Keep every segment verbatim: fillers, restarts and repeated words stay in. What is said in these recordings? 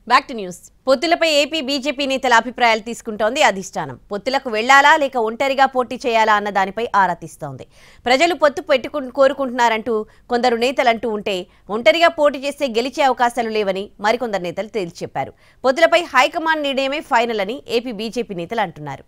Back to news. పొత్తులపై AP BJP నేతల అభిప్రాయాలు తీసుకుంటోంది అధిష్టానం. పొత్తులకు వెళ్లాలా లేక ఒంటరిగా పోటీ చేయాలా అన్న దానిపై ఆరా తీస్తోంది. ప్రజలు పొత్తు పెట్టుకు కోరుకుంటున్నారంటూ కొందరు నేతలు అంటూ ఉంటే ఒంటరిగా పోటీ చేస్తే గెలిచే అవకాశాలు లేవని మరికొందరు నేతలు తేల్చి చెప్పారు. పొత్తులపై హైకమాండ్ నిర్ణయమే ఫైనల్ అని ఏపీ బీజేపీ నేతలు అంటున్నారు.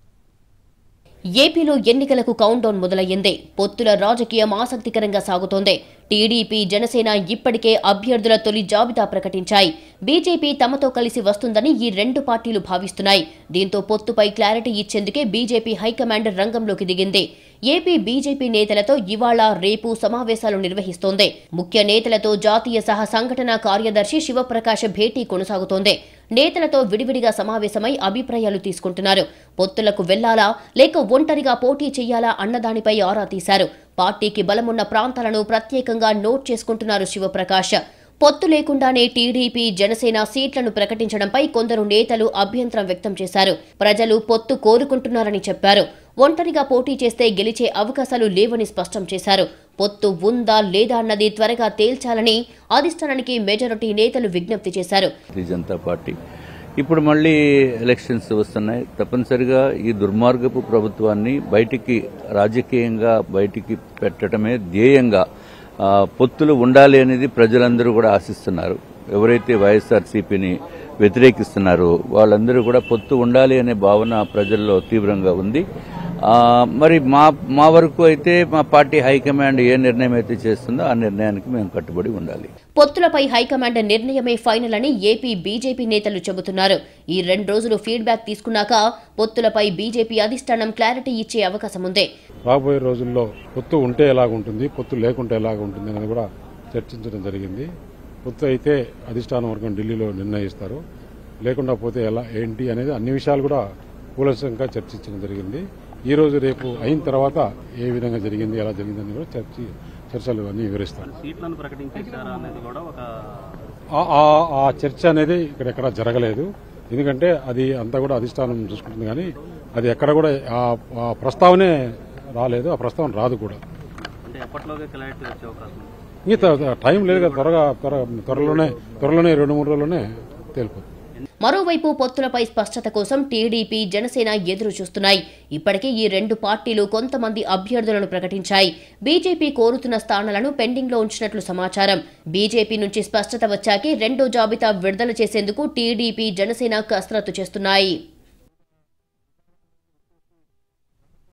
ఏపీలో ఎన్నికలకు కౌంట్ డౌన్ మొదలయ్యింది. పొత్తుల రాజకీయం ఆసక్తికరంగా సాగుతోంది. టీడీపీ, జనసేన ఇప్పటికే అభ్యర్థుల తొలి జాబితా ప్రకటించాయి. బీజేపీ తమతో కలిసి వస్తుందని ఈ రెండు పార్టీలు భావిస్తున్నాయి. దీంతో పొత్తుపై క్లారిటీ ఇచ్చేందుకే బీజేపీ హైకమాండ్ రంగంలోకి దిగింది. ఏపీ బీజేపీ నేతలతో ఇవాళ రేపు సమావేశాలు నిర్వహిస్తోంది. ముఖ్య నేతలతో జాతీయ సహ సంఘటన కార్యదర్శి శివప్రకాశ్ భేటీ కొనసాగుతోంది. నేతలతో విడివిడిగా సమావేశమై అభిప్రాయాలు తీసుకుంటున్నారు. పొత్తులకు వెళ్లాలా లేక ఒంటరిగా పోటీ చేయాలా అన్నదానిపై ఆరా తీశారు. పార్టీకి బలమున్న ప్రాంతాలను ప్రత్యేకంగా నోట్ చేసుకుంటున్నారు శివప్రకాశ్. పొత్తు లేకుండానే టీడీపీ, జనసేన సీట్లను ప్రకటించడంపై కొందరు నేతలు అభ్యంతరం వ్యక్తం చేశారు. ప్రజలు పొత్తు కోరుకుంటున్నారని చెప్పారు. ఒంటరిగా పోటీ చేస్తే గెలిచే అవకాశాలు లేవని స్పష్టం చేశారు. పొత్తు ఉందా లేదా అన్నది త్వరగా తేల్చాలని అధిష్టానానికి మెజారిటీ నేతలు విజ్ఞప్తి చేశారు. జనతా పార్టీ ఇప్పుడు మళ్లీ ఎలక్షన్స్ వస్తున్నాయి. తప్పనిసరిగా ఈ దుర్మార్గపు ప్రభుత్వాన్ని బయటికి రాజకీయంగా బయటికి పెట్టడమే ధ్యేయంగా పొత్తులు ఉండాలి అనేది ప్రజలందరూ కూడా ఆశిస్తున్నారు. ఎవరైతే వైఎస్ఆర్సీపీని వ్యతిరేకిస్తున్నారో వాళ్ళందరూ కూడా పొత్తు ఉండాలి అనే భావన ప్రజల్లో తీవ్రంగా ఉంది. మరి మా మా వరకు అయితే మా పార్టీ హైకమాండ్ ఏ నిర్ణయం అయితే చేస్తుందో ఆ నిర్ణయానికి మేము కట్టుబడి ఉండాలి. పొత్తులపై హైకమాండ్ నిర్ణయమే ఫైనల్ అని ఏపీ బీజేపీ నేతలు చెబుతున్నారు. ఈ రెండు రోజులు ఫీడ్బ్యాక్ తీసుకున్నాక పొత్తులపై బీజేపీ అధిష్టానం క్లారిటీ ఇచ్చే అవకాశం ఉంది. రాబోయే రోజుల్లో పొత్తు ఉంటే ఎలాగుంటుంది, పొత్తు లేకుంటే ఎలాగుంటుంది అనేది కూడా చర్చించడం జరిగింది. పొత్తు అయితే అధిష్టానం వర్గం ఢిల్లీలో నిర్ణయిస్తారు. లేకుండా పోతే ఎలా ఏంటి అనేది అన్ని విషయాలు కూడా కూలంకషంగా చర్చించడం జరిగింది. ఈ రోజు రేపు అయిన తర్వాత ఏ విధంగా జరిగింది, ఎలా జరిగిందని కూడా చర్చ చర్చలు అన్ని వివరిస్తారు. ఆ చర్చ అనేది ఇక్కడెక్కడ జరగలేదు. ఎందుకంటే అది అంతా కూడా అధిష్టానం చూసుకుంటుంది. కానీ అది ఎక్కడ కూడా ఆ ప్రస్తావనే రాలేదు, ఆ ప్రస్తావన రాదు కూడా. ఇంకా టైం లేదు కదా, త్వరగా త్వరలోనే త్వరలోనే రెండు మూడు రోజుల్లోనే తేలిపోతుంది. మరోవైపు పొత్తులపై స్పష్టత కోసం టీడీపీ, జనసేన ఎదురు చూస్తున్నాయి. ఇప్పటికే ఈ రెండు పార్టీలు కొంతమంది అభ్యర్థులను ప్రకటించాయి. బీజేపీ కోరుతున్న స్థానాలను పెండింగ్ లో ఉంచినట్లు సమాచారం. బీజేపీ నుంచి స్పష్టత వచ్చాకే రెండో జాబితా విడుదల చేసేందుకు టీడీపీ, జనసేన కసరత్తు చేస్తున్నాయి.